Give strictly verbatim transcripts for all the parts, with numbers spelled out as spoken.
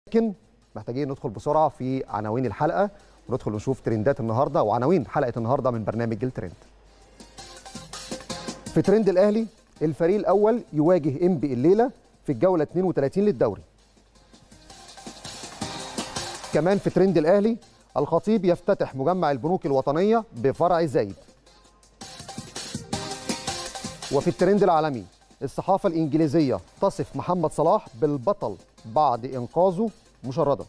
لكن محتاجين ندخل بسرعه في عناوين الحلقه وندخل نشوف ترندات النهارده وعناوين حلقه النهارده من برنامج الترند. في ترند الاهلي، الفريق الاول يواجه انبي الليله في الجوله اثنين وثلاثين للدوري. كمان في ترند الاهلي، الخطيب يفتتح مجمع البنوك الوطنيه بفرع زايد. وفي الترند العالمي، الصحافه الانجليزيه تصف محمد صلاح بالبطل بعد انقاذه مشردا.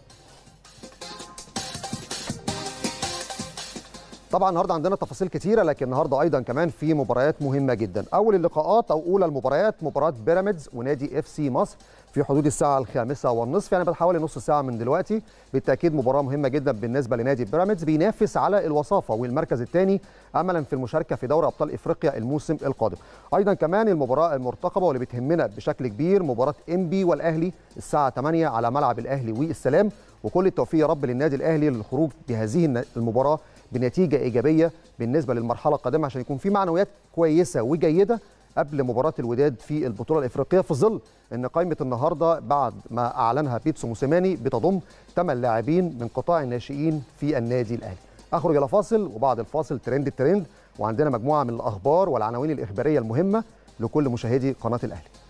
طبعا النهارده عندنا تفاصيل كتيره، لكن النهارده ايضا كمان في مباريات مهمه جدا. اول اللقاءات او اولى المباريات مباراه بيراميدز ونادي اف سي مصر في حدود الساعه الخامسة والنصف، يعني بعد حوالي نص ساعه من دلوقتي. بالتاكيد مباراه مهمه جدا بالنسبه لنادي بيراميدز، بينافس على الوصافه والمركز الثاني املا في المشاركه في دوري ابطال افريقيا الموسم القادم. ايضا كمان المباراه المرتقبه واللي بتهمنا بشكل كبير مباراه انبي والاهلي الساعه ثمانية على ملعب الاهلي والسلام، وكل التوفيق يا رب للنادي الاهلي للخروج بهذه المباراه بنتيجه ايجابيه بالنسبه للمرحله القادمه، عشان يكون في معنويات كويسه وجيده قبل مباراه الوداد في البطوله الافريقيه، في ظل ان قائمه النهارده بعد ما اعلنها بيتسو موسيماني بتضم ثمان لاعبين من قطاع الناشئين في النادي الاهلي. اخرج الى فاصل، وبعد الفاصل ترند الترند، وعندنا مجموعه من الاخبار والعناوين الاخباريه المهمه لكل مشاهدي قناه الاهلي.